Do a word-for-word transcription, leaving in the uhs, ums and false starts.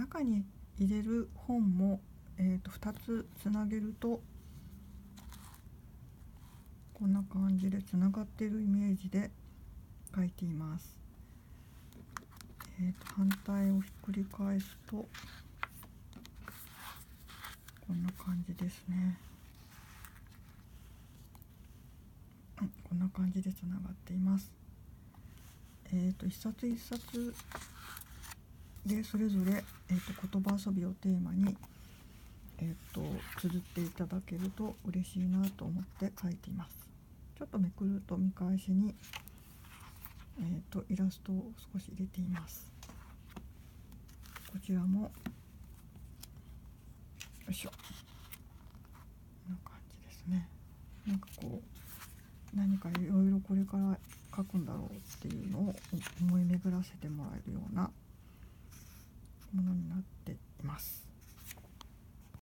中に入れる本も、えー、とふたつつなげるとこんな感じでつながっているイメージで書いています。えー、と反対をひっくり返すとこんな感じですね。こんな感じでつながっています。えー、と一冊一冊でそれぞれ、えー、と言葉遊びをテーマに、えー、と綴っていただけると嬉しいなと思って書いています。ちょっとめくると見返しに、えー、とイラストを少し入れています。こちらもよいしょ、こんな感じですね。なんかこう何かいろいろこれから書くんだろうっていうのを思い巡らせてもらえるような